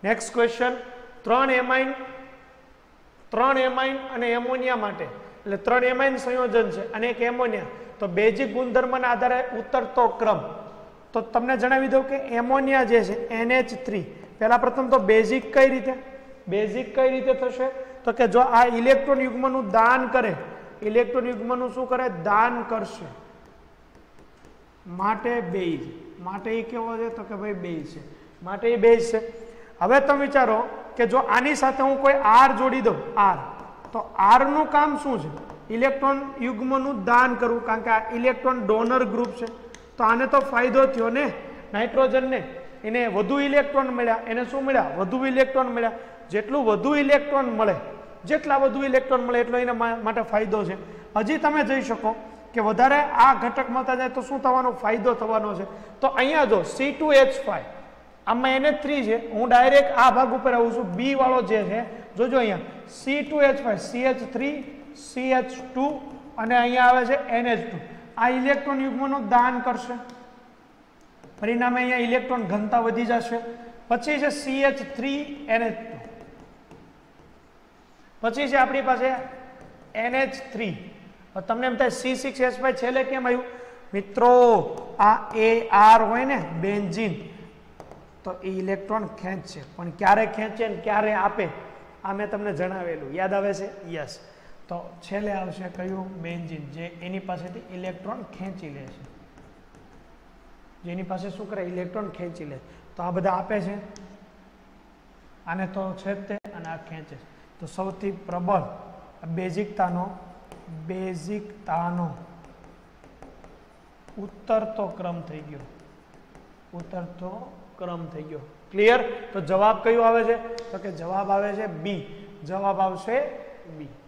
Next question, 3 amine અને ammonia માટે, એટલે 3 એમાઇન સંયોજન છે અને એક એમોનિયા, તો બેઝિક ગુણધર્મના આધારે ઉતરતો ક્રમ. તો તમને જણાવી દઉં કે એમોનિયા જે છે NH3, પહેલા પ્રથમ તો બેઝિક કઈ રીતે થશે, તો કે જો આ ઇલેક્ટ્રોન યુગ્મનું દાન કરે, ઇલેક્ટ્રોન યુગ્મનું શું કરે, દાન કરશે, માટે બેઝ, માટે એ કેવો છે, તો કે ભાઈ બેઝ છે, માટે એ બેઝ છે. હવે તમે વિચારો કે જો આની સાથે હું કોઈ R જોડી દઉં, R, તો R નું કામ શું છે, ઇલેક્ટ્રોન યુગ્મનું દાન કરવું, કારણ કે આ ઇલેક્ટ્રોન ડોનર ગ્રુપ છે. તો આને તો ફાયદો થયો ને, નાઇટ્રોજનને એને વધુ ઇલેક્ટ્રોન મળ્યા, એને શું મળ્યા, વધુ ઇલેક્ટ્રોન મળ્યા. જેટલું વધુ ઇલેક્ટ્રોન મળે, જેટલા વધુ ઇલેક્ટ્રોન મળે એટલો એના માટે ફાયદો છે. હજી તમે જોઈ શકો કે વધારે આ ઘટક મળતા જાય તો શું થવાનો, ફાયદો થવાનો છે. તો અહીંયા જો C2H5, આમાં NH3 છે, હું ડાયરેક્ટ આ ભાગ ઉપર આવું છું, B વાળો જે છે, જોજો અહીંયા C2H5, CH3, CH2 અને અહીંયા આવે છે NH2. આ ઇલેક્ટ્રોન યુગ્મનું દાન કરશે, પરિણામે અહીંયા ઇલેક્ટ્રોન ઘનતા વધી જશે. પછી છે CH3NH2, પછી છે આપણી પાસે NH3. તમને એમ થાય C6H5 છેલ્લે કેમ આવ્યું? મિત્રો આ AR હોય ને બેન્ઝીન, તો એ ઇલેક્ટ્રોન ખેંચશે, પણ ક્યારે ખેંચે ને ક્યારે આપે આ મેં તમને જણાવેલું, યાદ આવે છે? યસ. તો છેલ્લે આવશે કયું? બેન્ઝીન, જે એની પાસેથી ઇલેક્ટ્રોન ખેંચી લે છે, જેની પાસે શું કરે, ઇલેક્ટ્રોન ખેંચી લે. તો આ બધા આપે છે, આને તો છે તે, અને આ ખેંચે. તો સૌથી પ્રબળ બેઝિકતાનો ઉતરતો ક્રમ થઈ ગયો, ઉતરતો ક્રમ થઈ ગયો. ક્લિયર? તો જવાબ કયો આવે છે? તો કે જવાબ આવે છે B, જવાબ આવશે B.